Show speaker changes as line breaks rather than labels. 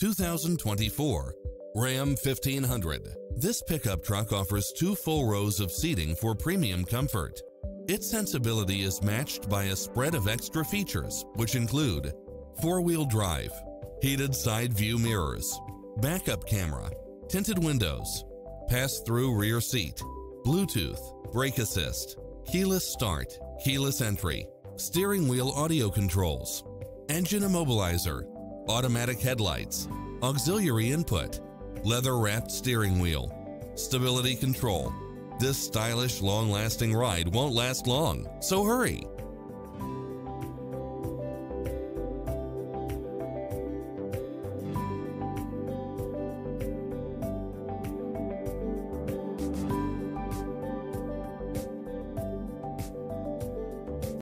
2024 Ram 1500. This pickup truck offers 2 full rows of seating for premium comfort. Its sensibility is matched by a spread of extra features, which include 4-wheel drive, heated side view mirrors, backup camera, tinted windows, pass-through rear seat, Bluetooth, brake assist, keyless start, keyless entry, steering wheel audio controls, engine immobilizer, automatic headlights, auxiliary input, leather-wrapped steering wheel, stability control. This stylish, long-lasting ride won't last long, so hurry!